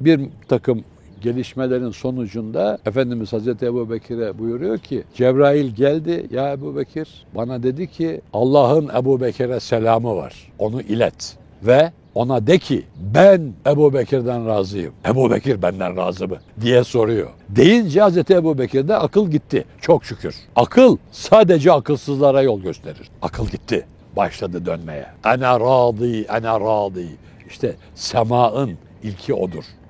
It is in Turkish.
bir takım gelişmelerin sonucunda Efendimiz Hazreti Ebubekir'e buyuruyor ki Cebrail geldi, ya Ebubekir bana dedi ki Allah'ın Ebubekir'e selamı var, onu ilet ve ona de ki ben Ebubekir'den razıyım. Ebubekir benden razı mı diye soruyor. Deyince Hazreti Ebubekir'de akıl gitti. Çok şükür. Akıl sadece akılsızlara yol gösterir. Akıl gitti. Başladı dönmeye. Ene râdî, ene râdî. İşte semaın ilki odur.